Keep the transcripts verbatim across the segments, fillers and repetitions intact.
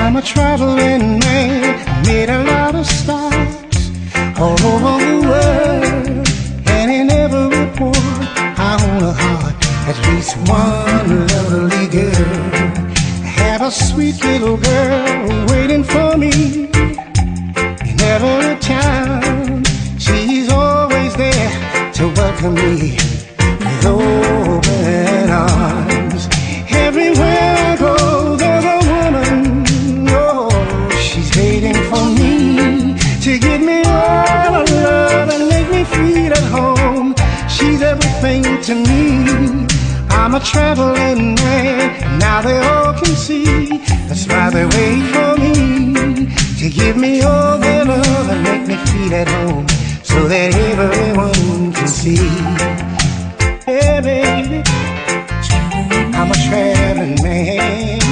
I'm a traveling man, made a lot of stops all over the world, and in every port I own a heart, at least one lovely girl. I have a sweet little girl waiting for me in every town. She's always there to welcome me with open arms. Everywhere I go, there's a woman, oh, she's waiting for me to give me all her love and make me feel at home. She's everything to me. I'm a traveling man, and now they all can see. That's why they wait for me to give me all their love and make me feel at home, so that everyone can see. Yeah, baby, I'm a traveling man.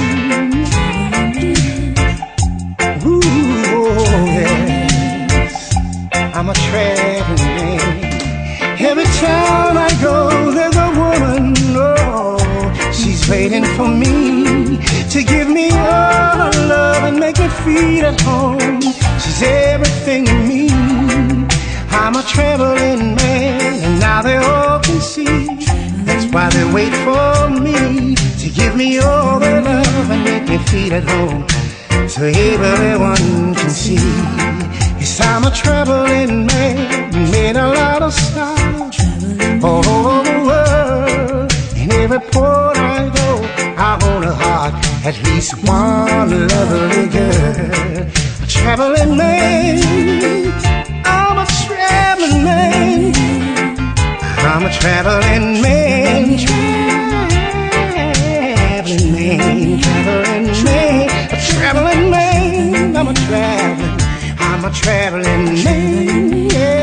Ooh, oh, yes, I'm a traveling man. Every time I go, there's a woman, oh, she's waiting for me to give me all her love and make me feel at home. She's everything to me. I'm a traveling man, and now they all can see. That's why they wait for me to give me all their love and make me feel at home, so everyone can see. Yes, I'm a traveling man, made a lot of stops all over the world. In every port I go, I own a heart, at least one lovely girl. A traveling man, I'm a traveling man. I'm a traveling man, traveling man, traveling man, a traveling man. I'm a traveling, I'm a traveling man, yeah.